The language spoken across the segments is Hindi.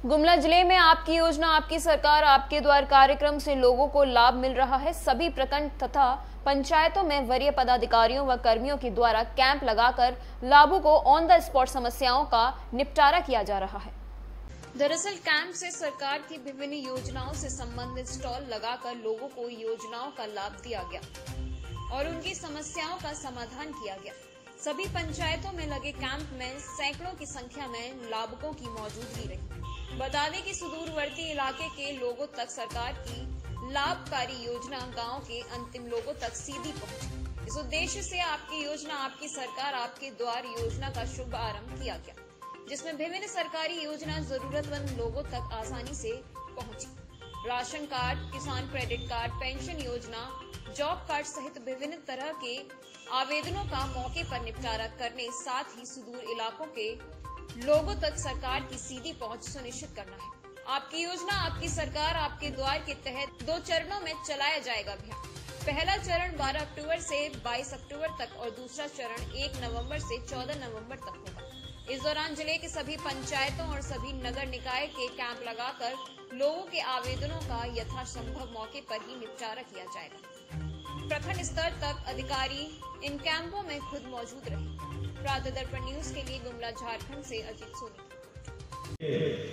गुमला जिले में आपकी योजना आपकी सरकार आपके द्वार कार्यक्रम से लोगों को लाभ मिल रहा है। सभी प्रखंड तथा पंचायतों में वरीय पदाधिकारियों व कर्मियों के द्वारा कैंप लगाकर लाभों को ऑन द स्पॉट समस्याओं का निपटारा किया जा रहा है। दरअसल कैंप से सरकार की विभिन्न योजनाओं से संबंधित स्टॉल लगाकर लोगों को योजनाओं का लाभ दिया गया और उनकी समस्याओं का समाधान किया गया। सभी पंचायतों में लगे कैंप में सैकड़ों की संख्या में लाभुकों की मौजूदगी रही। बता दें कि सुदूरवर्ती इलाके के लोगों तक सरकार की लाभकारी योजना गांव के अंतिम लोगों तक सीधी पहुंची। इस उद्देश्य से आपकी योजना आपकी सरकार आपके द्वार योजना का शुभ आरंभ किया गया, जिसमें विभिन्न सरकारी योजना जरूरतमंद लोगों तक आसानी से पहुंची। राशन कार्ड, किसान क्रेडिट कार्ड, पेंशन योजना, जॉब कार्ड सहित विभिन्न तरह के आवेदनों का मौके पर निपटारा करने, साथ ही सुदूर इलाकों के लोगों तक सरकार की सीधी पहुंच सुनिश्चित करना है। आपकी योजना आपकी सरकार आपके द्वार के तहत 2 चरणों में चलाया जाएगा अभियान। पहला चरण 12 अक्टूबर से 22 अक्टूबर तक और दूसरा चरण 1 नवंबर से 14 नवंबर तक होगा। इस दौरान जिले के सभी पंचायतों और सभी नगर निकाय के कैंप लगाकर लोगों के आवेदनों का यथासंभव मौके पर ही निपटारा किया जाएगा। प्रखंड स्तर तक अधिकारी इन कैंपों में खुद मौजूद रहे। प्रातः दर्पण न्यूज के लिए गुमला झारखंड से अजीत सोनी।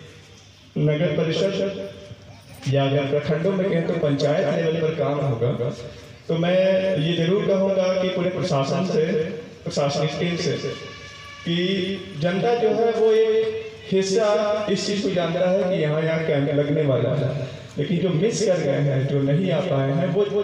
नगर परिषद या अगर प्रखंडों में कहें तो पंचायत लेवल पर काम होगा, तो मैं ये जरूर कहूँगा कि पूरे प्रशासन से, प्रशासनिक टीम से, कि जनता जो है वो एक हिस्सा इस चीज को जान रहा है कि यहाँ कैंप लगने वाला है, लेकिन जो मिस कर गए हैं, जो नहीं आ पाए हैं, वो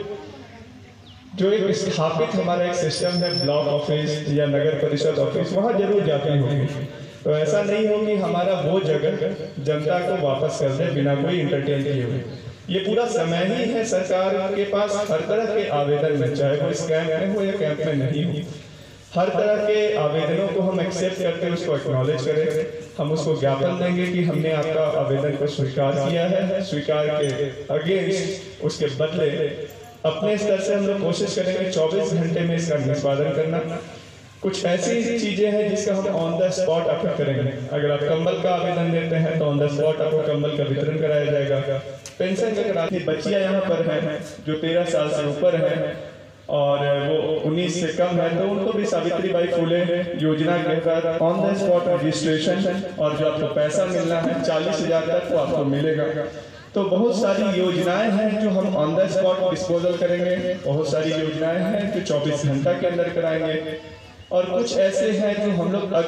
जो एक स्थापित हमारा एक सिस्टम है ब्लॉक ऑफिस या नगर परिषद ऑफिस, वहाँ जरूर जाते होंगे। तो ऐसा नहीं हो कि हमारा वो जगह जनता को वापस कर दे बिना कोई इंटरटेन किए हुए। ये पूरा समय ही है सरकार के पास हर तरह के आवेदन में, चाहे वो इस कैंप में हो या कैंप में नहीं हो, हर तरह के आवेदनों को हम एक्सेप्ट करके उसको एक्नॉलेज करें। हम उसको ज्ञापन देंगे कि हमने आपका आवेदन को स्वीकार किया है। स्वीकार के अगेंस्ट उसके बदले अपने स्तर से हम लोग कोशिश करेंगे 24 घंटे में इसका निष्पादन करना। कुछ ऐसी चीजें हैं जिसका हम ऑन द स्पॉट आपको करेंगे। अगर आप कंबल का आवेदन देते हैं तो ऑन द स्पॉट आपको कंबल का वितरण कराया जाएगा। पेंशन अगर आपकी बच्चियां यहाँ पर हैं जो 13 साल से ऊपर है और वो 19 से कम है, तो उनको भी सावित्रीबाई फुले योजना के तहत ऑन द स्पॉट रजिस्ट्रेशन और जो आपको पैसा मिलना है 40,000 तक वो आपको मिलेगा। तो बहुत सारी योजनाएं हैं जो हम ऑन द स्पॉट डिस्पोजल करेंगे, बहुत सारी योजनाएं हैं जो 24 घंटा के अंदर कराएंगे, और कुछ ऐसे हैं जो हम लोग